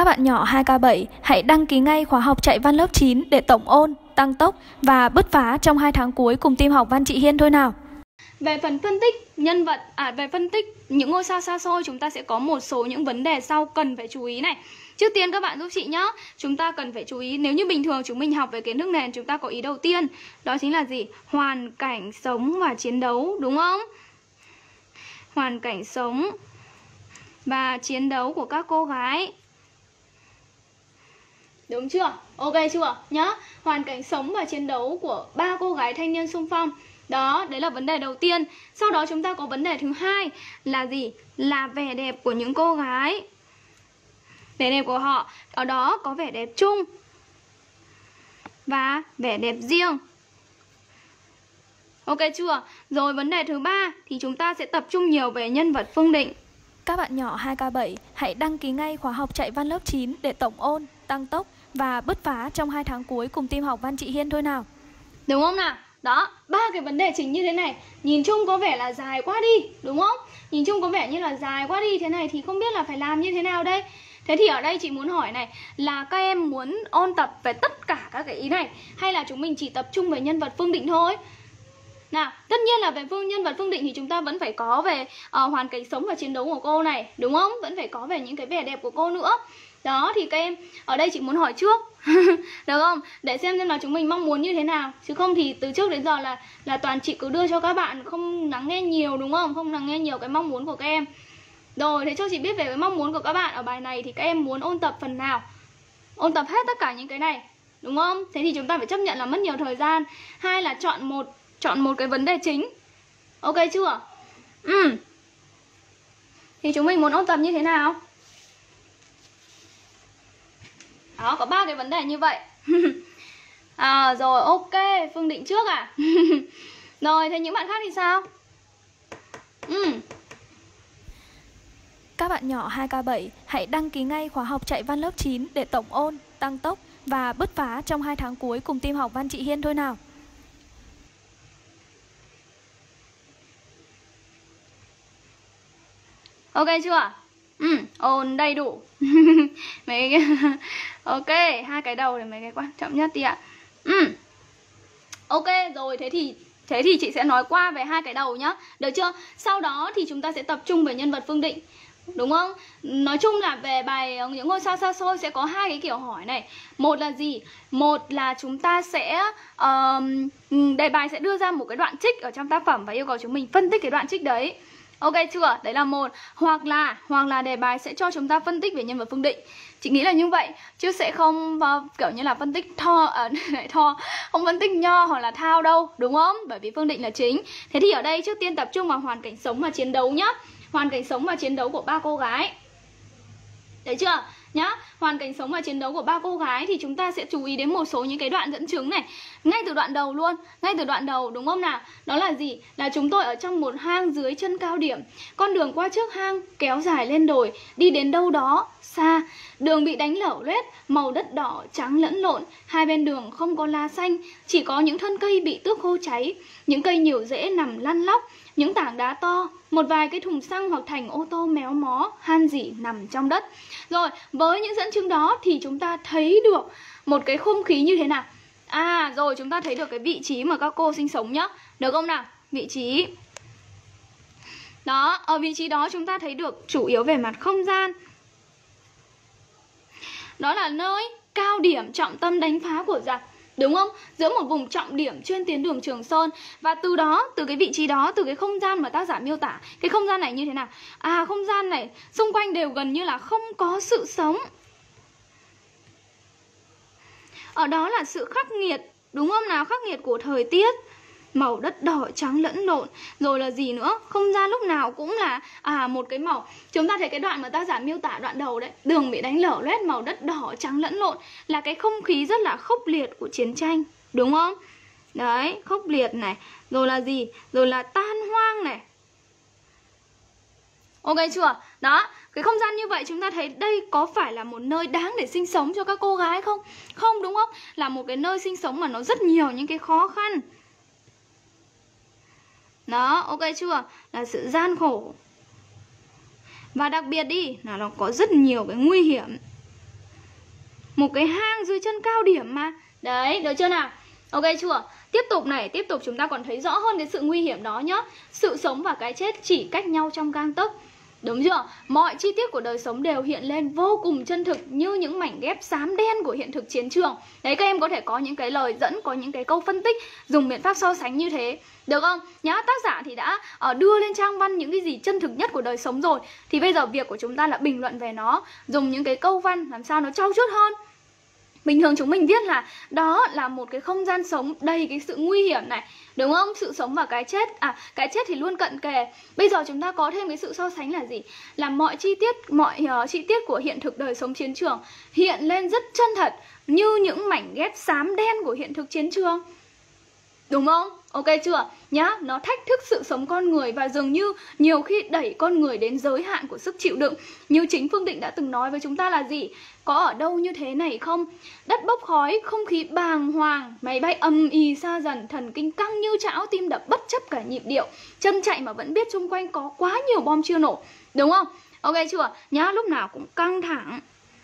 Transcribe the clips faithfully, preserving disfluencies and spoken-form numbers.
Các bạn nhỏ hai K bảy hãy đăng ký ngay khóa học chạy văn lớp chín để tổng ôn, tăng tốc và bứt phá trong hai tháng cuối cùng team học Văn chị Hiên thôi nào. Về phần phân tích nhân vật, à về phân tích những ngôi sao xa xôi, chúng ta sẽ có một số những vấn đề sau cần phải chú ý này. Trước tiên các bạn giúp chị nhá, chúng ta cần phải chú ý, nếu như bình thường chúng mình học về kiến thức nền, chúng ta có ý đầu tiên, đó chính là gì? Hoàn cảnh sống và chiến đấu, đúng không? Hoàn cảnh sống và chiến đấu của các cô gái. Đúng chưa? Ok chưa? Nhá. Hoàn cảnh sống và chiến đấu của ba cô gái thanh niên xung phong. Đó, đấy là vấn đề đầu tiên. Sau đó chúng ta có vấn đề thứ hai là gì? Là vẻ đẹp của những cô gái. Vẻ đẹp của họ, ở đó có vẻ đẹp chung và vẻ đẹp riêng. Ok chưa? Rồi vấn đề thứ ba thì chúng ta sẽ tập trung nhiều về nhân vật Phương Định. Các bạn nhỏ hai K bảy hãy đăng ký ngay khóa học chạy văn lớp chín để tổng ôn, tăng tốc và bứt phá trong hai tháng cuối cùng team học Văn chị Hiên thôi nào. Đúng không nào? Đó, ba cái vấn đề chính như thế này. Nhìn chung có vẻ là dài quá đi, đúng không? Nhìn chung có vẻ như là dài quá đi, thế này thì không biết là phải làm như thế nào đây. Thế thì ở đây chị muốn hỏi này, là các em muốn ôn tập về tất cả các cái ý này, hay là chúng mình chỉ tập trung về nhân vật Phương Định thôi? Nào, tất nhiên là về phương nhân vật Phương Định thì chúng ta vẫn phải có về uh, hoàn cảnh sống và chiến đấu của cô này, đúng không? Vẫn phải có về những cái vẻ đẹp của cô nữa. Đó, thì các em, ở đây chị muốn hỏi trước được không? Để xem xem là chúng mình mong muốn như thế nào. Chứ không thì từ trước đến giờ là là toàn chị cứ đưa cho các bạn, không lắng nghe nhiều, đúng không? Không lắng nghe nhiều cái mong muốn của các em. Rồi, thế cho chị biết về cái mong muốn của các bạn ở bài này thì các em muốn ôn tập phần nào? Ôn tập hết tất cả những cái này, đúng không? Thế thì chúng ta phải chấp nhận là mất nhiều thời gian. Hai là chọn một chọn một cái vấn đề chính. Ok chưa? Ừ. Thì chúng mình muốn ôn tập như thế nào? Đó, có ba cái vấn đề như vậy. À, rồi, ok, Phương Định trước à? Rồi, thế những bạn khác thì sao? Ừ. Các bạn nhỏ hai K bảy hãy đăng ký ngay khóa học chạy văn lớp chín để tổng ôn, tăng tốc và bứt phá trong hai tháng cuối cùng team học Văn chị Hiên thôi nào. Ok chưa? Ừ, ôn đầy đủ. Mấy cái... Ok, hai cái đầu là mấy cái quan trọng nhất đi ạ. Ừ. Ok, rồi thế thì thế thì chị sẽ nói qua về hai cái đầu nhá. Được chưa? Sau đó thì chúng ta sẽ tập trung về nhân vật Phương Định. Đúng không? Nói chung là về bài những ngôi sao xa xôi sẽ có hai cái kiểu hỏi này. Một là gì? Một là chúng ta sẽ uh, đề bài sẽ đưa ra một cái đoạn trích ở trong tác phẩm và yêu cầu chúng mình phân tích cái đoạn trích đấy. Ok chưa? Đấy là một. Hoặc là hoặc là đề bài sẽ cho chúng ta phân tích về nhân vật Phương Định. Chị nghĩ là như vậy, chứ sẽ không uh, kiểu như là phân tích tho uh, tho không phân tích nho hoặc là thao đâu, đúng không? Bởi vì Phương Định là chính. Thế thì ở đây trước tiên tập trung vào hoàn cảnh sống và chiến đấu nhá. Hoàn cảnh sống và chiến đấu của ba cô gái. Đấy chưa? Nhá, hoàn cảnh sống và chiến đấu của ba cô gái thì chúng ta sẽ chú ý đến một số những cái đoạn dẫn chứng này. Ngay từ đoạn đầu luôn, ngay từ đoạn đầu, đúng không nào? Đó là gì? Là chúng tôi ở trong một hang dưới chân cao điểm. Con đường qua trước hang kéo dài lên đồi, đi đến đâu đó xa. Đường bị đánh lở loét, màu đất đỏ trắng lẫn lộn. Hai bên đường không có lá xanh, chỉ có những thân cây bị tước khô cháy. Những cây nhiều rễ nằm lăn lóc, những tảng đá to, một vài cái thùng xăng hoặc thành ô tô méo mó, han rỉ nằm trong đất. Rồi, với những dẫn chứng đó thì chúng ta thấy được một cái không khí như thế nào? À, rồi chúng ta thấy được cái vị trí mà các cô sinh sống nhá. Được không nào? Vị trí. Đó, ở vị trí đó chúng ta thấy được chủ yếu về mặt không gian. Đó là nơi cao điểm trọng tâm đánh phá của giặc. Đúng không? Giữa một vùng trọng điểm trên tuyến đường Trường Sơn. Và từ đó, từ cái vị trí đó, từ cái không gian mà tác giả miêu tả, cái không gian này như thế nào? À, không gian này xung quanh đều gần như là không có sự sống. Ở đó là sự khắc nghiệt, đúng không nào? Khắc nghiệt của thời tiết, màu đất đỏ trắng lẫn lộn. Rồi là gì nữa? Không gian lúc nào cũng là à một cái màu. Chúng ta thấy cái đoạn mà tác giả miêu tả đoạn đầu đấy, đường bị đánh lở loét, màu đất đỏ trắng lẫn lộn, là cái không khí rất là khốc liệt của chiến tranh, đúng không? Đấy, khốc liệt này. Rồi là gì? Rồi là tan hoang này. Ok chưa? Đó, cái không gian như vậy chúng ta thấy đây có phải là một nơi đáng để sinh sống cho các cô gái không? Không, đúng không? Là một cái nơi sinh sống mà nó rất nhiều những cái khó khăn. Đó, ok chưa? Là sự gian khổ. Và đặc biệt đi là nó có rất nhiều cái nguy hiểm. một cái hang dưới chân cao điểm mà. Đấy, được chưa nào? Ok chưa? Tiếp tục này, tiếp tục chúng ta còn thấy rõ hơn cái sự nguy hiểm đó nhá. Sự sống và cái chết chỉ cách nhau trong gang tấc. Đúng chưa? Mọi chi tiết của đời sống đều hiện lên vô cùng chân thực như những mảnh ghép xám đen của hiện thực chiến trường. Đấy, các em có thể có những cái lời dẫn, có những cái câu phân tích, dùng biện pháp so sánh như thế. Được không? Nhá, tác giả thì đã uh, đưa lên trang văn những cái gì chân thực nhất của đời sống rồi. Thì bây giờ việc của chúng ta là bình luận về nó, dùng những cái câu văn làm sao nó trau chuốt hơn. Bình thường chúng mình viết là đó là một cái không gian sống đầy cái sự nguy hiểm này, đúng không? Sự sống và cái chết, à cái chết thì luôn cận kề. Bây giờ chúng ta có thêm cái sự so sánh là gì? Là mọi chi tiết, mọi uh, chi tiết của hiện thực đời sống chiến trường hiện lên rất chân thật như những mảnh ghép xám đen của hiện thực chiến trường. Đúng không? Ok chưa? Nhá, nó thách thức sự sống con người và dường như nhiều khi đẩy con người đến giới hạn của sức chịu đựng. Như chính Phương Định đã từng nói với chúng ta là gì? Có ở đâu như thế này không? Đất bốc khói, không khí bàng hoàng, máy bay ầm ì xa dần, thần kinh căng như chảo, tim đập bất chấp cả nhịp điệu, chân chạy mà vẫn biết xung quanh có quá nhiều bom chưa nổ. Đúng không? Ok chưa? Nhá, lúc nào cũng căng thẳng,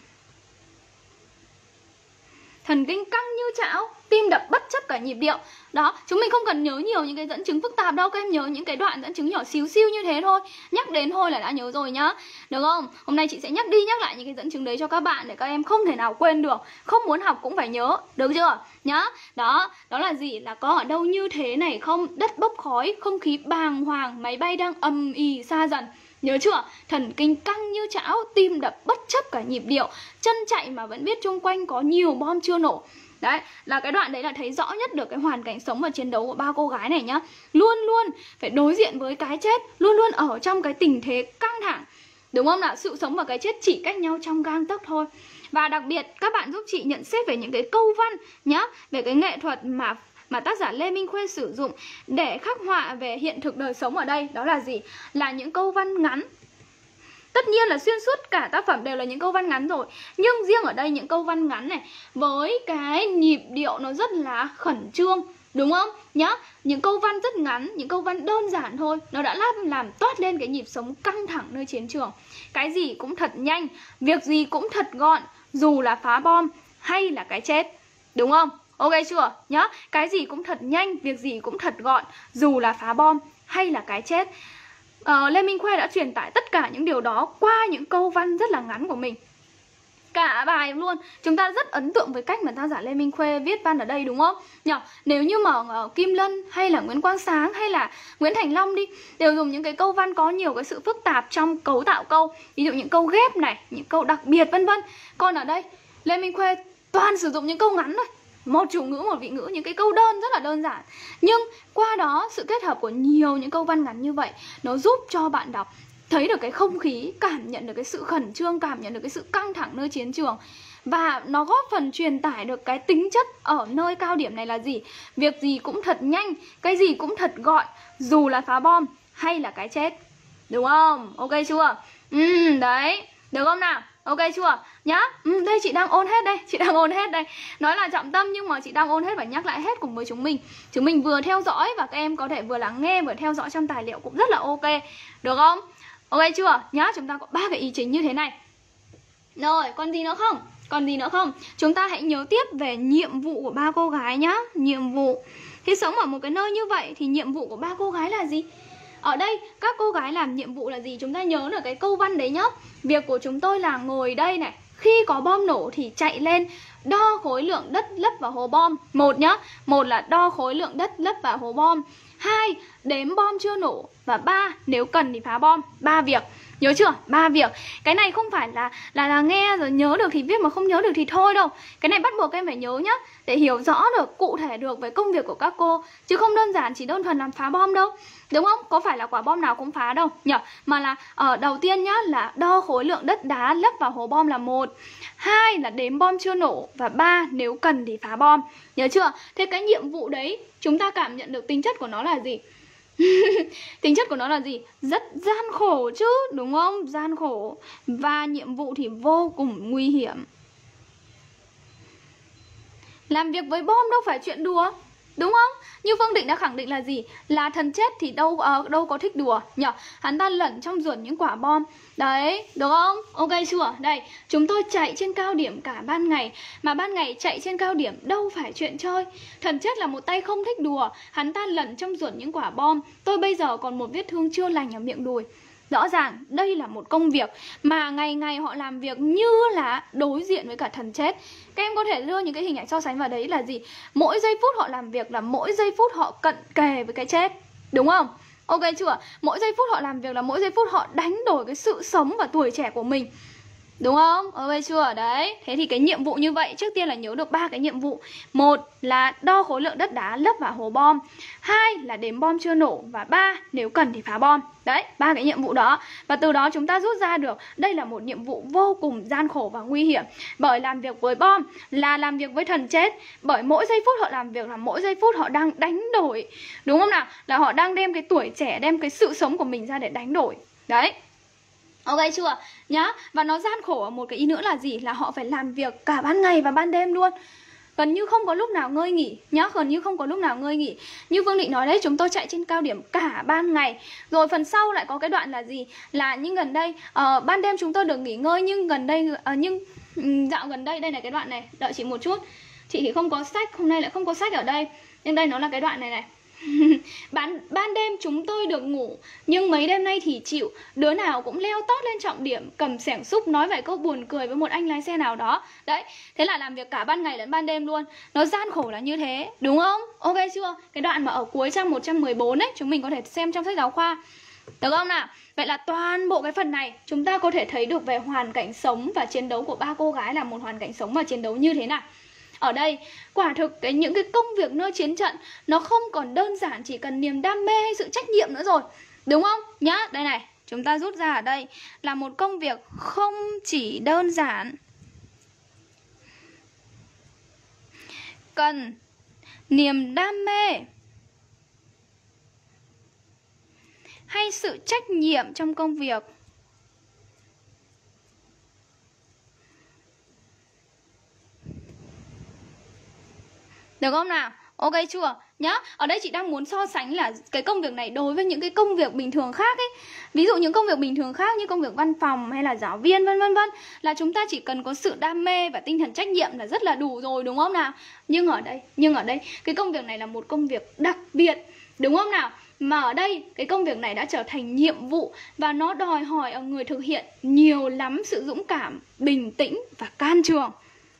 thần kinh căng như chảo, tim đập bất chấp cả nhịp điệu. Đó, chúng mình không cần nhớ nhiều những cái dẫn chứng phức tạp đâu. Các em nhớ những cái đoạn dẫn chứng nhỏ xíu xiu như thế thôi. Nhắc đến thôi là đã nhớ rồi nhá. Được không? Hôm nay chị sẽ nhắc đi nhắc lại những cái dẫn chứng đấy cho các bạn để các em không thể nào quên được. Không muốn học cũng phải nhớ. Được chưa? Nhá. Đó, đó là gì? Là có ở đâu như thế này không? Đất bốc khói, không khí bàng hoàng, máy bay đang ầm ì xa dần. Nhớ chưa? Thần kinh căng như chảo, tim đập bất chấp cả nhịp điệu, chân chạy mà vẫn biết xung quanh có nhiều bom chưa nổ. Đấy, là cái đoạn đấy là thấy rõ nhất được cái hoàn cảnh sống và chiến đấu của ba cô gái này nhá. Luôn luôn phải đối diện với cái chết, luôn luôn ở trong cái tình thế căng thẳng. Đúng không nào? Sự sống và cái chết chỉ cách nhau trong gang tấc thôi. Và đặc biệt các bạn giúp chị nhận xét về những cái câu văn nhá, về cái nghệ thuật mà mà tác giả Lê Minh Khuê sử dụng để khắc họa về hiện thực đời sống ở đây. Đó là gì? Là những câu văn ngắn. Tất nhiên là xuyên suốt cả tác phẩm đều là những câu văn ngắn rồi, nhưng riêng ở đây những câu văn ngắn này với cái nhịp điệu nó rất là khẩn trương. Đúng không? Nhá, những câu văn rất ngắn, những câu văn đơn giản thôi, nó đã làm, làm toát lên cái nhịp sống căng thẳng nơi chiến trường. Cái gì cũng thật nhanh, việc gì cũng thật gọn, dù là phá bom hay là cái chết. Đúng không? Ok chưa? Nhá, cái gì cũng thật nhanh, việc gì cũng thật gọn, dù là phá bom hay là cái chết. uh, Lê Minh Khuê đã truyền tải tất cả những điều đó qua những câu văn rất là ngắn của mình. Cả bài luôn. Chúng ta rất ấn tượng với cách mà tác giả Lê Minh Khuê viết văn ở đây, đúng không? Nhờ, nếu như mà uh, Kim Lân hay là Nguyễn Quang Sáng hay là Nguyễn Thành Long đi, đều dùng những cái câu văn có nhiều cái sự phức tạp trong cấu tạo câu. Ví dụ những câu ghép này, những câu đặc biệt vân vân. Còn ở đây Lê Minh Khuê toàn sử dụng những câu ngắn thôi, một chủ ngữ, một vị ngữ, những cái câu đơn rất là đơn giản. Nhưng qua đó sự kết hợp của nhiều những câu văn ngắn như vậy, nó giúp cho bạn đọc thấy được cái không khí, cảm nhận được cái sự khẩn trương, cảm nhận được cái sự căng thẳng nơi chiến trường. Và nó góp phần truyền tải được cái tính chất ở nơi cao điểm này là gì? Việc gì cũng thật nhanh, cái gì cũng thật gọn, dù là phá bom hay là cái chết. Đúng không? Ok chưa? Ừ, đấy. Được không nào? Ok chưa? Nhá, ừ, đây chị đang ôn hết đây, chị đang ôn hết đây. Nói là trọng tâm nhưng mà chị đang ôn hết và nhắc lại hết cùng với chúng mình. Chúng mình vừa theo dõi và các em có thể vừa lắng nghe vừa theo dõi trong tài liệu cũng rất là ok. Được không? Ok chưa? Nhá, chúng ta có ba cái ý chính như thế này. Rồi, còn gì nữa không? Còn gì nữa không? Chúng ta hãy nhớ tiếp về nhiệm vụ của ba cô gái nhá. Nhiệm vụ. Khi sống ở một cái nơi như vậy thì nhiệm vụ của ba cô gái là gì? Ở đây các cô gái làm nhiệm vụ là gì? Chúng ta nhớ được cái câu văn đấy nhá. Việc của chúng tôi là ngồi đây này, khi có bom nổ thì chạy lên đo khối lượng đất lấp vào hố bom. Một nhá, một là đo khối lượng đất lấp vào hố bom. Hai, đếm bom chưa nổ. Và ba, nếu cần thì phá bom. Ba việc. Nhớ chưa? Ba việc. Cái này không phải là, là là nghe rồi nhớ được thì viết mà không nhớ được thì thôi đâu. Cái này bắt buộc em phải nhớ nhá, để hiểu rõ được, cụ thể được về công việc của các cô. Chứ không đơn giản chỉ đơn thuần làm phá bom đâu. Đúng không? Có phải là quả bom nào cũng phá đâu nhỉ? Mà là ở đầu tiên nhá, là đo khối lượng đất đá lấp vào hố bom là một. Hai là đếm bom chưa nổ. Và ba, nếu cần thì phá bom. Nhớ chưa? Thế cái nhiệm vụ đấy chúng ta cảm nhận được tính chất của nó là gì? Tính chất của nó là gì? Rất gian khổ chứ, đúng không? Gian khổ. Và nhiệm vụ thì vô cùng nguy hiểm. Làm việc với bom đâu phải chuyện đùa. đúng không? Như Phương Định đã khẳng định là gì? Là thần chết thì đâu uh, đâu có thích đùa nhỉ? Hắn ta lẩn trong ruột những quả bom. Đấy, được không? Ok chưa? Đây, chúng tôi chạy trên cao điểm cả ban ngày. Mà ban ngày chạy trên cao điểm đâu phải chuyện chơi. Thần chết là một tay không thích đùa. Hắn ta lẩn trong ruột những quả bom. Tôi bây giờ còn một vết thương chưa lành ở miệng đùi. Rõ ràng đây là một công việc mà ngày ngày họ làm việc như là đối diện với cả thần chết. Các em có thể đưa những cái hình ảnh so sánh vào đấy là gì? Mỗi giây phút họ làm việc là mỗi giây phút họ cận kề với cái chết, đúng không? Ok chưa? Mỗi giây phút họ làm việc là mỗi giây phút họ đánh đổi cái sự sống và tuổi trẻ của mình, đúng không? Ok chưa? Đấy. Thế thì cái nhiệm vụ như vậy, trước tiên là nhớ được ba cái nhiệm vụ. Một là đo khối lượng đất đá lấp vào hố bom. Hai là đếm bom chưa nổ. Và ba, nếu cần thì phá bom. Đấy, ba cái nhiệm vụ đó. Và từ đó chúng ta rút ra được đây là một nhiệm vụ vô cùng gian khổ và nguy hiểm. Bởi làm việc với bom là làm việc với thần chết. Bởi mỗi giây phút họ làm việc là mỗi giây phút họ đang đánh đổi, đúng không nào? Là họ đang đem cái tuổi trẻ, đem cái sự sống của mình ra để đánh đổi. Đấy. Ok chưa? Nhá. Và nó gian khổ ở một cái ý nữa là gì? Là họ phải làm việc cả ban ngày và ban đêm luôn. Gần như không có lúc nào ngơi nghỉ nhá, gần như không có lúc nào ngơi nghỉ. Như Phương Định nói đấy, chúng tôi chạy trên cao điểm cả ban ngày. Rồi phần sau lại có cái đoạn là gì? Là nhưng gần đây uh, ban đêm chúng tôi được nghỉ ngơi, nhưng gần đây uh, nhưng um, dạo gần đây, đây là cái đoạn này, đợi chị một chút. Chị thì không có sách, hôm nay lại không có sách ở đây. Nhưng đây nó là cái đoạn này này. ban, ban đêm chúng tôi được ngủ, nhưng mấy đêm nay thì chịu. Đứa nào cũng leo tót lên trọng điểm, cầm xẻng xúc nói vài câu buồn cười với một anh lái xe nào đó. Đấy, thế là làm việc cả ban ngày lẫn ban đêm luôn. Nó gian khổ là như thế, đúng không? Ok chưa? Cái đoạn mà ở cuối trang một trăm mười bốn ấy, chúng mình có thể xem trong sách giáo khoa, được không nào? Vậy là toàn bộ cái phần này chúng ta có thể thấy được về hoàn cảnh sống và chiến đấu của ba cô gái là một hoàn cảnh sống và chiến đấu như thế nào. Ở đây, quả thực cái những cái công việc nơi chiến trận nó không còn đơn giản chỉ cần niềm đam mê hay sự trách nhiệm nữa rồi, đúng không? Nhá, đây này, chúng ta rút ra ở đây là một công việc không chỉ đơn giản cần niềm đam mê hay sự trách nhiệm trong công việc. Được không nào? Ok chưa? Nhá, ở đây chị đang muốn so sánh là cái công việc này đối với những cái công việc bình thường khác ấy. Ví dụ những công việc bình thường khác như công việc văn phòng hay là giáo viên vân vân vân, là chúng ta chỉ cần có sự đam mê và tinh thần trách nhiệm là rất là đủ rồi, đúng không nào? Nhưng ở đây, nhưng ở đây cái công việc này là một công việc đặc biệt, đúng không nào? Mà ở đây cái công việc này đã trở thành nhiệm vụ và nó đòi hỏi ở người thực hiện nhiều lắm sự dũng cảm, bình tĩnh và can trường.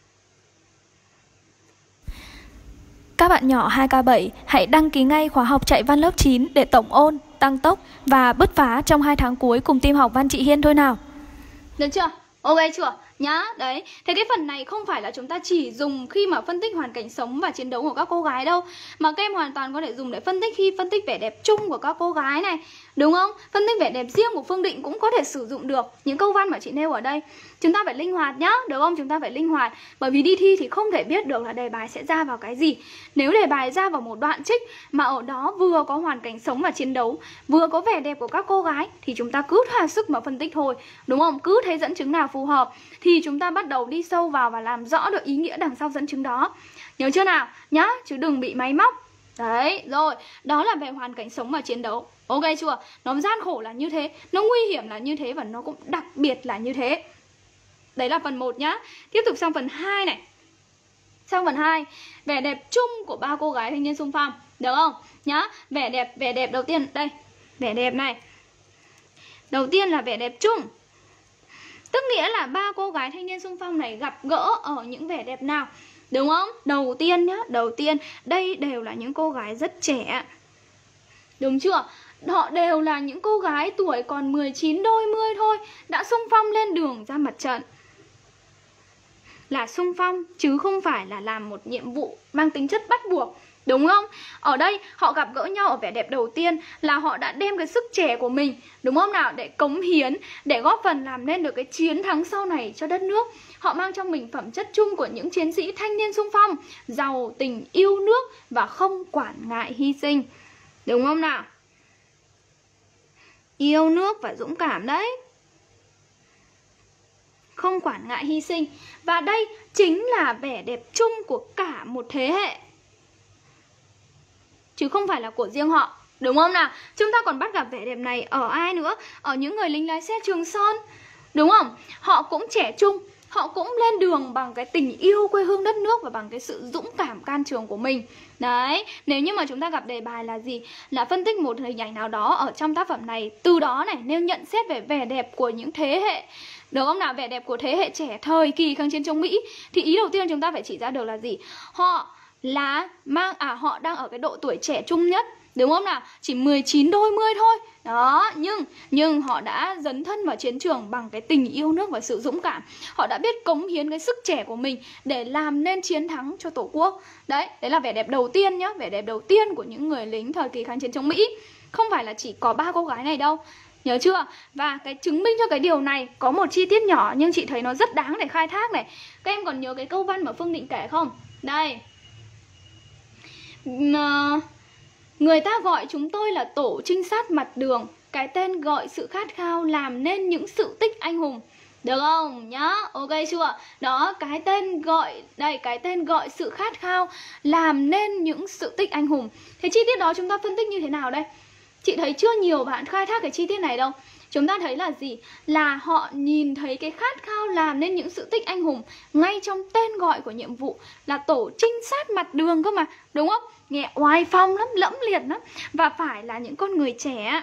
Các bạn nhỏ hai K bảy hãy đăng ký ngay khóa học chạy văn lớp chín để tổng ôn, tăng tốc và bứt phá trong hai tháng cuối cùng team học Văn chị Hiên thôi nào. Được chưa? Ok chưa? Nhá, đấy. Thế cái phần này không phải là chúng ta chỉ dùng khi mà phân tích hoàn cảnh sống và chiến đấu của các cô gái đâu, mà các em hoàn toàn có thể dùng để phân tích khi phân tích vẻ đẹp chung của các cô gái này, đúng không? Phân tích vẻ đẹp riêng của Phương Định cũng có thể sử dụng được những câu văn mà chị nêu ở đây. Chúng ta phải linh hoạt nhá, được không? Chúng ta phải linh hoạt, bởi vì đi thi thì không thể biết được là đề bài sẽ ra vào cái gì. Nếu đề bài ra vào một đoạn trích mà ở đó vừa có hoàn cảnh sống và chiến đấu, vừa có vẻ đẹp của các cô gái, thì chúng ta cứ thỏa sức mà phân tích thôi, đúng không? Cứ thấy dẫn chứng nào phù hợp thì chúng ta bắt đầu đi sâu vào và làm rõ được ý nghĩa đằng sau dẫn chứng đó. Nhớ chưa nào? Nhá, chứ đừng bị máy móc. Đấy, rồi, đó là về hoàn cảnh sống và chiến đấu. Ok chưa? Nó gian khổ là như thế, nó nguy hiểm là như thế, và nó cũng đặc biệt là như thế. Đấy là phần một nhá. Tiếp tục sang phần hai này. Sang phần hai, vẻ đẹp chung của ba cô gái thanh niên xung phong, được không? Nhá, vẻ đẹp, vẻ đẹp đầu tiên, đây, vẻ đẹp này. Đầu tiên là vẻ đẹp chung. Tức nghĩa là ba cô gái thanh niên xung phong này gặp gỡ ở những vẻ đẹp nào, đúng không? Đầu tiên nhá, đầu tiên đây đều là những cô gái rất trẻ, đúng chưa? Họ đều là những cô gái tuổi còn mười chín đôi mươi thôi, đã xung phong lên đường ra mặt trận. Là xung phong chứ không phải là làm một nhiệm vụ mang tính chất bắt buộc, đúng không? Ở đây họ gặp gỡ nhau ở vẻ đẹp đầu tiên là họ đã đem cái sức trẻ của mình, đúng không nào? Để cống hiến, để góp phần làm nên được cái chiến thắng sau này cho đất nước. Họ mang trong mình phẩm chất chung của những chiến sĩ thanh niên xung phong, giàu tình yêu nước và không quản ngại hy sinh, đúng không nào? Yêu nước và dũng cảm đấy, không quản ngại hy sinh. Và đây chính là vẻ đẹp chung của cả một thế hệ. chứ không phải là của riêng họ. Đúng không nào? Chúng ta còn bắt gặp vẻ đẹp này ở ai nữa? Ở những người lính lái xe Trường Sơn. Đúng không? Họ cũng trẻ trung, họ cũng lên đường bằng cái tình yêu quê hương đất nước và bằng cái sự dũng cảm can trường của mình. Đấy, nếu như mà chúng ta gặp đề bài là gì? Là phân tích một hình ảnh nào đó ở trong tác phẩm này, từ đó này nêu nhận xét về vẻ đẹp của những thế hệ, được không nào? Vẻ đẹp của thế hệ trẻ thời kỳ kháng chiến chống Mỹ. Thì ý đầu tiên chúng ta phải chỉ ra được là gì? Họ là mang à họ đang ở cái độ tuổi trẻ trung nhất, đúng không nào? Chỉ mười chín đôi mươi thôi. Đó, nhưng nhưng họ đã dấn thân vào chiến trường bằng cái tình yêu nước và sự dũng cảm. Họ đã biết cống hiến cái sức trẻ của mình để làm nên chiến thắng cho Tổ quốc. Đấy, đấy là vẻ đẹp đầu tiên nhá, vẻ đẹp đầu tiên của những người lính thời kỳ kháng chiến chống Mỹ. Không phải là chỉ có ba cô gái này đâu. Nhớ chưa? Và cái chứng minh cho cái điều này có một chi tiết nhỏ nhưng chị thấy nó rất đáng để khai thác này. Các em còn nhớ cái câu văn mà Phương Định kể không? Đây. Uh, người ta gọi chúng tôi là tổ trinh sát mặt đường. Cái tên gọi sự khát khao làm nên những sự tích anh hùng. Được không? Nhá, ok chưa? Đó, cái tên gọi, đây, cái tên gọi sự khát khao làm nên những sự tích anh hùng. Thế chi tiết đó chúng ta phân tích như thế nào đây? Chị thấy chưa nhiều bạn khai thác cái chi tiết này đâu. Chúng ta thấy là gì? Là họ nhìn thấy cái khát khao làm nên những sự tích anh hùng ngay trong tên gọi của nhiệm vụ là tổ trinh sát mặt đường cơ mà, đúng không? Nghe oai phong lắm, lẫm liệt lắm. Và phải là những con người trẻ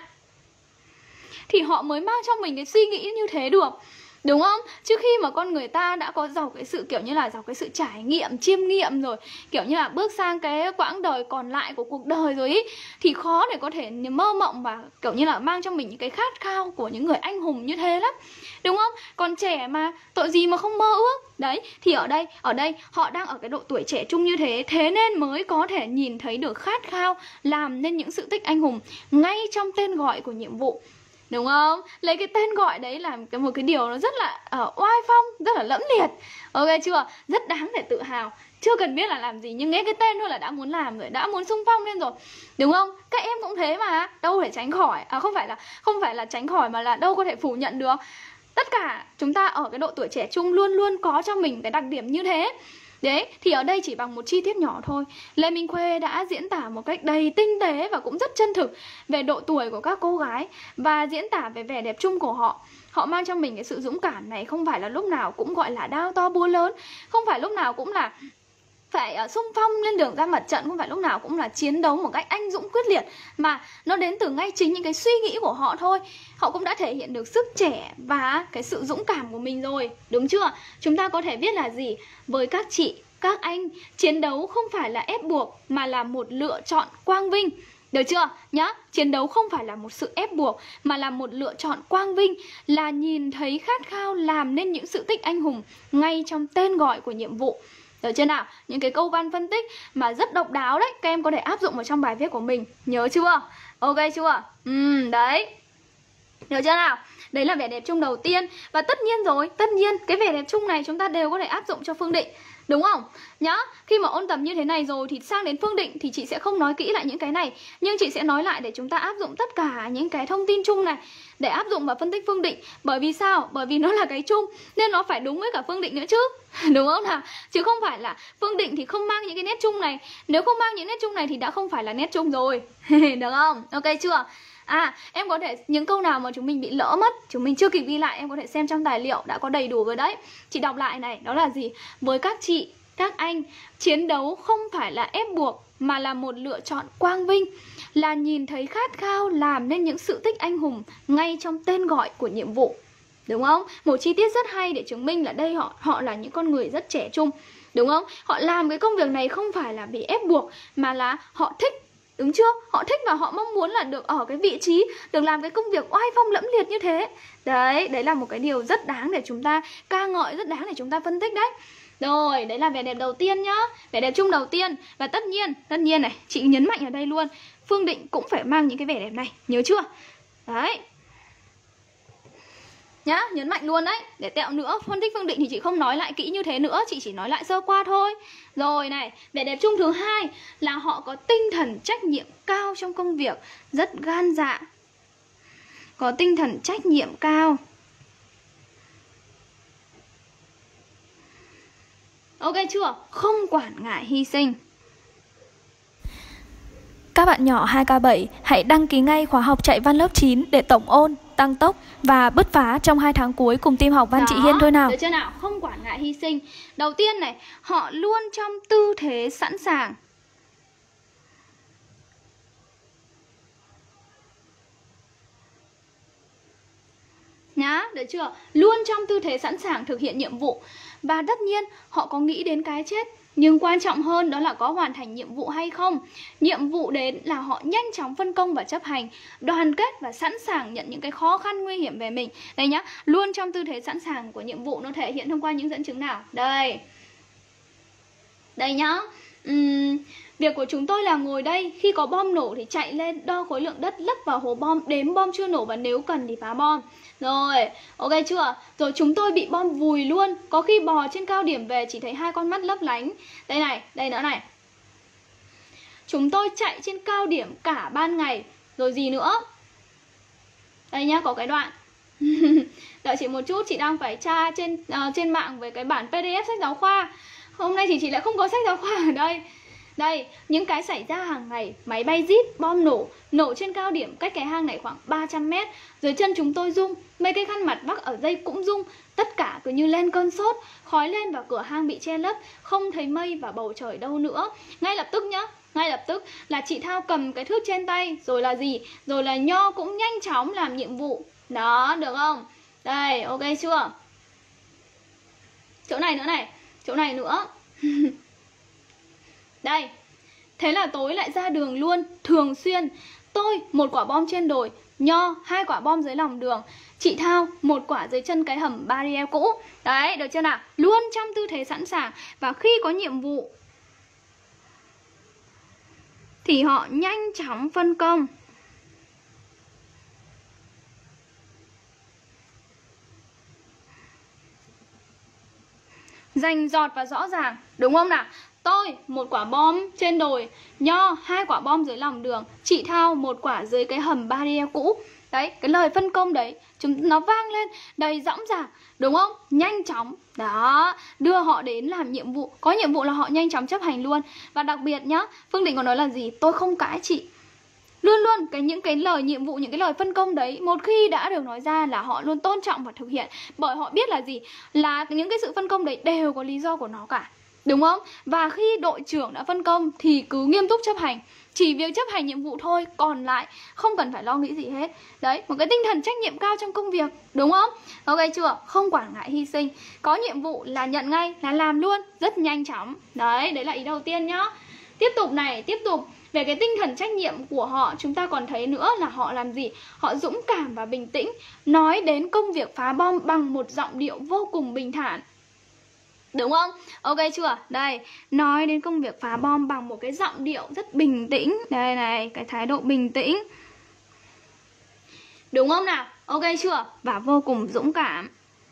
thì họ mới mang trong mình cái suy nghĩ như thế được, đúng không? Chứ khi mà con người ta đã có giàu cái sự kiểu như là giàu cái sự trải nghiệm, chiêm nghiệm rồi, kiểu như là bước sang cái quãng đời còn lại của cuộc đời rồi ý, thì khó để có thể mơ mộng và kiểu như là mang trong mình những cái khát khao của những người anh hùng như thế lắm, đúng không? Còn trẻ mà, tội gì mà không mơ ước. Đấy, thì ở đây, ở đây họ đang ở cái độ tuổi trẻ trung như thế, thế nên mới có thể nhìn thấy được khát khao làm nên những sự tích anh hùng ngay trong tên gọi của nhiệm vụ. Đúng không? Lấy cái tên gọi đấy làm cái một cái điều nó rất là uh, oai phong, rất là lẫm liệt. Ok chưa? Rất đáng để tự hào. Chưa cần biết là làm gì nhưng nghe cái tên thôi là đã muốn làm rồi, đã muốn xung phong lên rồi. Đúng không? Các em cũng thế mà, đâu thể tránh khỏi. À không phải là không phải là tránh khỏi mà là đâu có thể phủ nhận được. Tất cả chúng ta ở cái độ tuổi trẻ trung luôn luôn có cho mình cái đặc điểm như thế. Đấy, thì ở đây chỉ bằng một chi tiết nhỏ thôi, Lê Minh Khuê đã diễn tả một cách đầy tinh tế và cũng rất chân thực về độ tuổi của các cô gái và diễn tả về vẻ đẹp chung của họ. Họ mang trong mình cái sự dũng cảm này, không phải là lúc nào cũng gọi là đao to búa lớn, không phải lúc nào cũng là phải uh, xung phong lên đường ra mặt trận, không phải lúc nào cũng là chiến đấu một cách anh dũng quyết liệt, mà nó đến từ ngay chính những cái suy nghĩ của họ thôi. Họ cũng đã thể hiện được sức trẻ và cái sự dũng cảm của mình rồi, đúng chưa? Chúng ta có thể viết là gì? Với các chị, các anh, chiến đấu không phải là ép buộc mà là một lựa chọn quang vinh. Được chưa? Nhá, chiến đấu không phải là một sự ép buộc mà là một lựa chọn quang vinh, là nhìn thấy khát khao làm nên những sự tích anh hùng ngay trong tên gọi của nhiệm vụ. Được chưa nào? Những cái câu văn phân tích mà rất độc đáo đấy, các em có thể áp dụng vào trong bài viết của mình. Nhớ chưa? Ok chưa? Ừ, đấy. Được chưa nào? Đấy là vẻ đẹp chung đầu tiên. Và tất nhiên rồi, tất nhiên cái vẻ đẹp chung này chúng ta đều có thể áp dụng cho Phương Định, đúng không? Nhá, khi mà ôn tập như thế này rồi thì sang đến Phương Định thì chị sẽ không nói kỹ lại những cái này, nhưng chị sẽ nói lại để chúng ta áp dụng tất cả những cái thông tin chung này để áp dụng vào phân tích Phương Định. Bởi vì sao? Bởi vì nó là cái chung nên nó phải đúng với cả Phương Định nữa chứ. Đúng không nào? Chứ không phải là Phương Định thì không mang những cái nét chung này. Nếu không mang những nét chung này thì đã không phải là nét chung rồi. Được không? Ok chưa? À, em có thể những câu nào mà chúng mình bị lỡ mất, chúng mình chưa kịp ghi lại, em có thể xem trong tài liệu đã có đầy đủ rồi đấy. Chị đọc lại này, đó là gì? Với các chị, các anh, chiến đấu không phải là ép buộc mà là một lựa chọn quang vinh, là nhìn thấy khát khao làm nên những sự tích anh hùng ngay trong tên gọi của nhiệm vụ. Đúng không? Một chi tiết rất hay để chứng minh là đây họ họ là những con người rất trẻ trung. Đúng không? Họ làm cái công việc này không phải là bị ép buộc mà là họ thích. Đúng chưa? Họ thích và họ mong muốn là được ở cái vị trí, được làm cái công việc oai phong lẫm liệt như thế. Đấy, đấy là một cái điều rất đáng để chúng ta ca ngợi, rất đáng để chúng ta phân tích đấy. Rồi, đấy là vẻ đẹp đầu tiên nhá. Vẻ đẹp chung đầu tiên. Và tất nhiên, tất nhiên này, chị nhấn mạnh ở đây luôn, Phương Định cũng phải mang những cái vẻ đẹp này, nhớ chưa? Đấy. Nhá, nhấn mạnh luôn đấy. Để tẹo nữa, phân tích Phương Định thì chị không nói lại kỹ như thế nữa, chị chỉ nói lại sơ qua thôi. Rồi này, vẻ đẹp chung thứ hai là họ có tinh thần trách nhiệm cao trong công việc, rất gan dạ. Có tinh thần trách nhiệm cao. Ok chưa? Không quản ngại hy sinh. Các bạn nhỏ hai K bảy hãy đăng ký ngay khóa học chạy văn lớp chín để tổng ôn, tăng tốc và bứt phá trong hai tháng cuối cùng team học Văn Đó, chị Hiên thôi nào. được chưa nào? Không quản ngại hy sinh. Đầu tiên này, họ luôn trong tư thế sẵn sàng. Nhá, được chưa? Luôn trong tư thế sẵn sàng thực hiện nhiệm vụ. Và tất nhiên họ có nghĩ đến cái chết, nhưng quan trọng hơn đó là có hoàn thành nhiệm vụ hay không. Nhiệm vụ đến là họ nhanh chóng phân công và chấp hành, đoàn kết và sẵn sàng nhận những cái khó khăn nguy hiểm về mình. Đây nhá, luôn trong tư thế sẵn sàng của nhiệm vụ nó thể hiện thông qua những dẫn chứng nào? Đây. Đây nhá. Uhm, việc của chúng tôi là ngồi đây, khi có bom nổ thì chạy lên đo khối lượng đất lấp vào hố bom, đếm bom chưa nổ và nếu cần thì phá bom. Rồi, ok chưa? Rồi chúng tôi bị bom vùi luôn, có khi bò trên cao điểm về chỉ thấy hai con mắt lấp lánh. Đây này, đây nữa này. Chúng tôi chạy trên cao điểm cả ban ngày. Rồi gì nữa? Đây nhá, có cái đoạn. Đợi chị một chút, chị đang phải tra trên uh, trên mạng về cái bản pê đê ép sách giáo khoa. Hôm nay thì chị lại không có sách giáo khoa ở đây. Đây, những cái xảy ra hàng ngày, máy bay rít, bom nổ, nổ trên cao điểm cách cái hang này khoảng ba trăm mét. Dưới chân chúng tôi rung, mấy cái khăn mặt vác ở dây cũng rung. Tất cả cứ như lên cơn sốt, khói lên và cửa hang bị che lấp, không thấy mây và bầu trời đâu nữa. Ngay lập tức nhá, ngay lập tức là chị Thao cầm cái thước trên tay, rồi là gì? Rồi là Nho cũng nhanh chóng làm nhiệm vụ. Đó, được không? Đây, ok chưa? Chỗ này nữa này, chỗ này nữa. Đây, thế là tối lại ra đường luôn, thường xuyên. Tôi một quả bom trên đồi, Nho hai quả bom dưới lòng đường, chị Thao một quả dưới chân cái hầm barrier cũ. Đấy, được chưa nào? Luôn trong tư thế sẵn sàng. Và khi có nhiệm vụ thì họ nhanh chóng phân công. Rành rọt và rõ ràng, đúng không nào? Tôi một quả bom trên đồi, Nho hai quả bom dưới lòng đường, chị Thao một quả dưới cái hầm barrier cũ. Đấy, cái lời phân công đấy chúng nó vang lên đầy dõng dạc, đúng không? Nhanh chóng. Đó, đưa họ đến làm nhiệm vụ. Có nhiệm vụ là họ nhanh chóng chấp hành luôn. Và đặc biệt nhá, Phương Định còn nói là gì? Tôi không cãi chị. Luôn luôn cái những cái lời nhiệm vụ, những cái lời phân công đấy, một khi đã được nói ra là họ luôn tôn trọng và thực hiện. Bởi họ biết là gì? Là những cái sự phân công đấy đều có lý do của nó cả, đúng không? Và khi đội trưởng đã phân công thì cứ nghiêm túc chấp hành. Chỉ việc chấp hành nhiệm vụ thôi, còn lại không cần phải lo nghĩ gì hết. Đấy, một cái tinh thần trách nhiệm cao trong công việc, đúng không? Ok chưa? Không quản ngại hy sinh. Có nhiệm vụ là nhận ngay, là làm luôn, rất nhanh chóng. Đấy, đấy là ý đầu tiên nhá. Tiếp tục này, tiếp tục. Về cái tinh thần trách nhiệm của họ, chúng ta còn thấy nữa là họ làm gì? Họ dũng cảm và bình tĩnh, nói đến công việc phá bom bằng một giọng điệu vô cùng bình thản. Đúng không? Ok chưa? Đây, nói đến công việc phá bom bằng một cái giọng điệu rất bình tĩnh. Đây này, cái thái độ bình tĩnh. Đúng không nào? Ok chưa? Và vô cùng dũng cảm.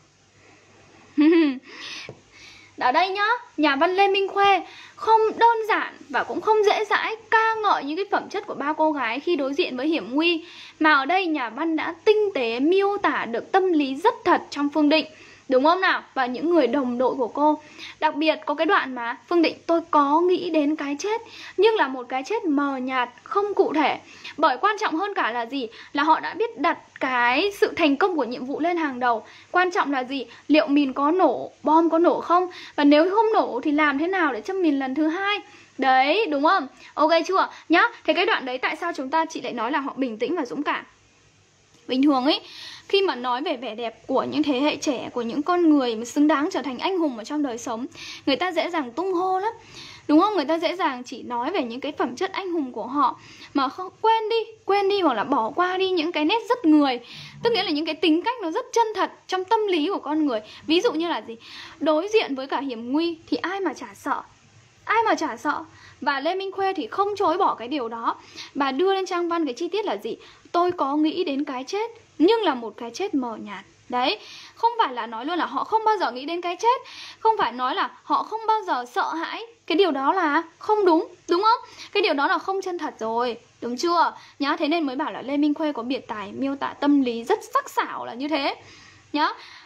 Ở đây nhá, nhà văn Lê Minh Khuê không đơn giản và cũng không dễ dãi ca ngợi những cái phẩm chất của ba cô gái khi đối diện với hiểm nguy, mà ở đây nhà văn đã tinh tế miêu tả được tâm lý rất thật trong Phương Định, đúng không nào? Và những người đồng đội của cô. Đặc biệt có cái đoạn mà Phương Định tôi có nghĩ đến cái chết, nhưng là một cái chết mờ nhạt, không cụ thể. Bởi quan trọng hơn cả là gì? Là họ đã biết đặt cái sự thành công của nhiệm vụ lên hàng đầu. Quan trọng là gì? Liệu mìn có nổ, bom có nổ không? Và nếu không nổ thì làm thế nào để châm mìn lần thứ hai? Đấy, đúng không? Ok chưa? Nhá, thế cái đoạn đấy tại sao chúng ta chị lại nói là họ bình tĩnh và dũng cảm? Bình thường ấy, khi mà nói về vẻ đẹp của những thế hệ trẻ, của những con người mà xứng đáng trở thành anh hùng ở trong đời sống, người ta dễ dàng tung hô lắm, đúng không? Người ta dễ dàng chỉ nói về những cái phẩm chất anh hùng của họ mà không quên đi, quên đi hoặc là bỏ qua đi những cái nét rất người. Tức nghĩa là những cái tính cách nó rất chân thật trong tâm lý của con người. Ví dụ như là gì? Đối diện với cả hiểm nguy thì ai mà chả sợ, ai mà chả sợ. Và Lê Minh Khuê thì không chối bỏ cái điều đó. Bà đưa lên trang văn cái chi tiết là gì? Tôi có nghĩ đến cái chết, nhưng là một cái chết mờ nhạt. Đấy, không phải là nói luôn là họ không bao giờ nghĩ đến cái chết, không phải nói là họ không bao giờ sợ hãi. Cái điều đó là không đúng, đúng không? Cái điều đó là không chân thật rồi, đúng chưa? Nhá, thế nên mới bảo là Lê Minh Khuê có biệt tài miêu tả tâm lý rất sắc sảo là như thế. Nhá,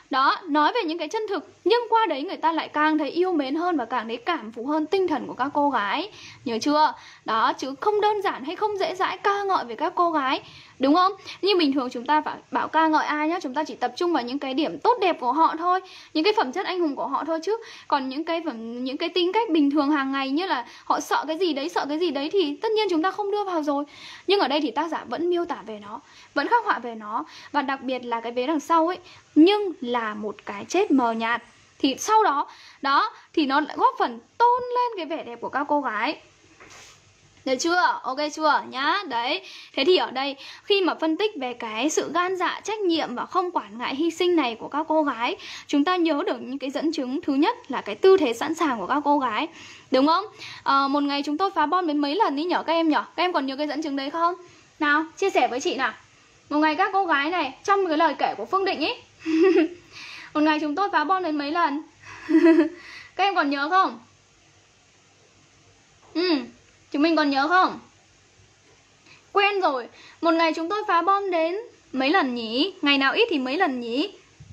Đó, nói về những cái chân thực, nhưng qua đấy người ta lại càng thấy yêu mến hơn và càng thấy cảm phục hơn tinh thần của các cô gái. Nhớ chưa? Đó, chứ không đơn giản hay không dễ dãi ca ngợi về các cô gái, đúng không? Như bình thường chúng ta phải bảo ca ngợi ai nhá, chúng ta chỉ tập trung vào những cái điểm tốt đẹp của họ thôi, những cái phẩm chất anh hùng của họ thôi, chứ còn những cái phẩm, những cái tính cách bình thường hàng ngày như là họ sợ cái gì đấy, sợ cái gì đấy thì tất nhiên chúng ta không đưa vào rồi. Nhưng ở đây thì tác giả vẫn miêu tả về nó, vẫn khắc họa về nó, và đặc biệt là cái vế đằng sau ấy, nhưng là một cái chết mờ nhạt. Thì sau đó, đó thì nó lại góp phần tôn lên cái vẻ đẹp của các cô gái. Được chưa? Ok chưa nhá? Đấy. Thế thì ở đây khi mà phân tích về cái sự gan dạ, trách nhiệm và không quản ngại hy sinh này của các cô gái, chúng ta nhớ được những cái dẫn chứng. Thứ nhất là cái tư thế sẵn sàng của các cô gái, đúng không? À, một ngày chúng tôi phá bom đến mấy lần đi nhở các em nhở? Các em còn nhớ cái dẫn chứng đấy không? Nào, chia sẻ với chị nào. Một ngày các cô gái này, trong cái lời kể của Phương Định ấy một ngày chúng tôi phá bom đến mấy lần? Các em còn nhớ không? Ừ, chúng mình còn nhớ không? Quen rồi. Một ngày chúng tôi phá bom đến mấy lần nhỉ? Ngày nào ít thì mấy lần nhỉ?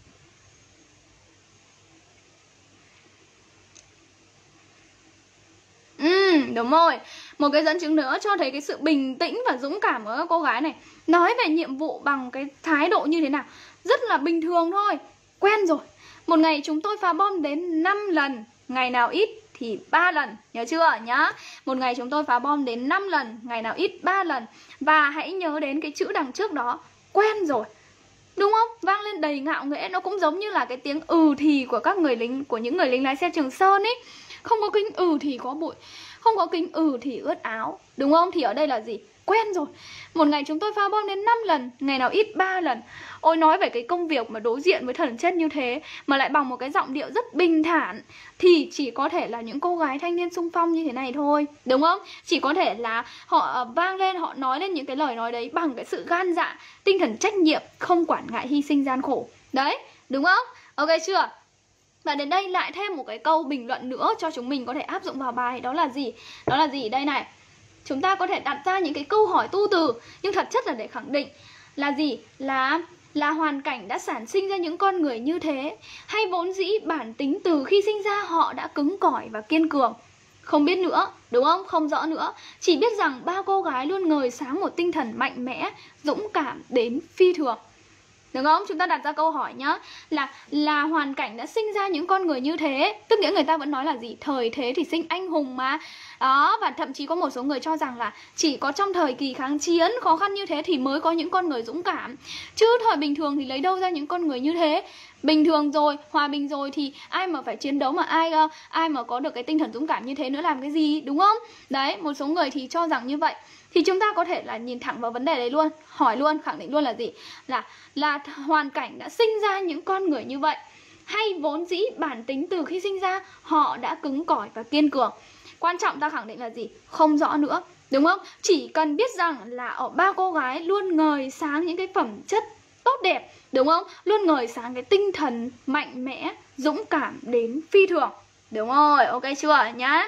Ừ, đúng rồi. Một cái dẫn chứng nữa cho thấy cái sự bình tĩnh và dũng cảm của các cô gái này. Nói về nhiệm vụ bằng cái thái độ như thế nào? Rất là bình thường thôi. Quen rồi. Một ngày chúng tôi phá bom đến năm lần, ngày nào ít thì ba lần. Nhớ chưa nhá? Một ngày chúng tôi phá bom đến năm lần, ngày nào ít ba lần. Và hãy nhớ đến cái chữ đằng trước đó. Quen rồi, đúng không? Vang lên đầy ngạo nghễ. Nó cũng giống như là cái tiếng ừ thì của các người lính, của những người lính lái xe Trường Sơn ấy. Không có kính ừ thì có bụi, không có kính ừ thì ướt áo, đúng không? Thì ở đây là gì? Quen rồi. Một ngày chúng tôi phá bom đến năm lần, ngày nào ít ba lần. Ôi, nói về cái công việc mà đối diện với thần chết như thế mà lại bằng một cái giọng điệu rất bình thản thì chỉ có thể là những cô gái thanh niên xung phong như thế này thôi, đúng không? Chỉ có thể là họ vang lên, họ nói lên những cái lời nói đấy bằng cái sự gan dạ, tinh thần trách nhiệm, không quản ngại hy sinh gian khổ. Đấy, đúng không? Ok chưa? Và đến đây lại thêm một cái câu bình luận nữa cho chúng mình có thể áp dụng vào bài. Đó là gì? Đó là gì? Đây này. Chúng ta có thể đặt ra những cái câu hỏi tu từ, nhưng thật chất là để khẳng định là gì? Là là hoàn cảnh đã sản sinh ra những con người như thế, hay vốn dĩ bản tính từ khi sinh ra họ đã cứng cỏi và kiên cường? Không biết nữa, đúng không? Không rõ nữa. Chỉ biết rằng ba cô gái luôn ngời sáng một tinh thần mạnh mẽ, dũng cảm đến phi thường. Được không? Chúng ta đặt ra câu hỏi nhá. Là là hoàn cảnh đã sinh ra những con người như thế. Tức nghĩa người ta vẫn nói là gì? Thời thế thì sinh anh hùng mà. Đó, và thậm chí có một số người cho rằng là chỉ có trong thời kỳ kháng chiến khó khăn như thế thì mới có những con người dũng cảm. Chứ thời bình thường thì lấy đâu ra những con người như thế? Bình thường rồi, hòa bình rồi thì ai mà phải chiến đấu mà ai ai mà có được cái tinh thần dũng cảm như thế nữa làm cái gì, đúng không? Đấy, một số người thì cho rằng như vậy. Thì chúng ta có thể là nhìn thẳng vào vấn đề đấy luôn, hỏi luôn, khẳng định luôn là gì? Là là hoàn cảnh đã sinh ra những con người như vậy, hay vốn dĩ bản tính từ khi sinh ra họ đã cứng cỏi và kiên cường? Quan trọng ta khẳng định là gì? Không rõ nữa, đúng không? Chỉ cần biết rằng là ở ba cô gái luôn ngời sáng những cái phẩm chất tốt đẹp, đúng không? Luôn ngời sáng cái tinh thần mạnh mẽ, dũng cảm đến phi thường. Đúng rồi, ok chưa nhá?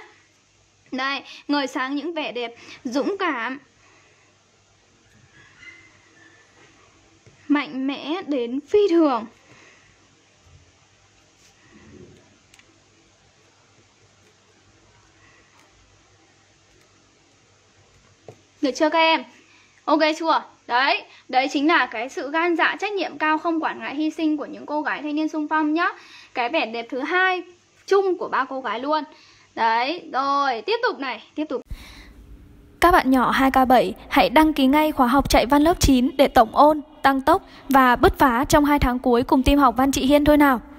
Đây, ngời sáng những vẻ đẹp, dũng cảm, mạnh mẽ đến phi thường. Được chưa các em? Ok chưa? Đấy, đấy chính là cái sự gan dạ, trách nhiệm cao, không quản ngại hy sinh của những cô gái thanh niên xung phong nhá. Cái vẻ đẹp thứ hai chung của ba cô gái luôn. Đấy, rồi, tiếp tục này, tiếp tục. Các bạn nhỏ hai K bảy hãy đăng ký ngay khóa học chạy văn lớp chín để tổng ôn, tăng tốc và bứt phá trong hai tháng cuối cùng team học Văn chị Hiên thôi nào.